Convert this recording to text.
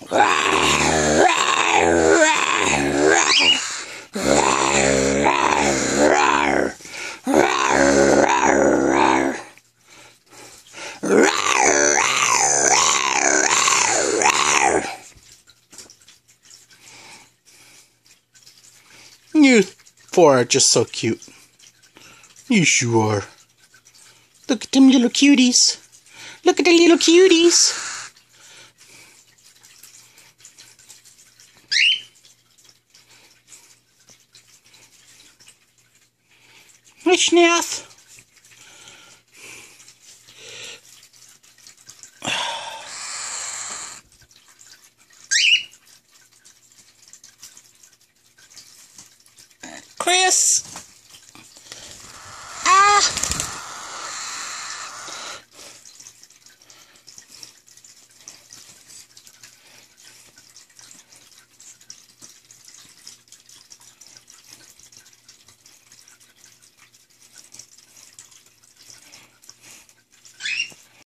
You four are just so cute. You sure? Look at them little cuties. Look at the little cuties. Hey, Snath. Chris.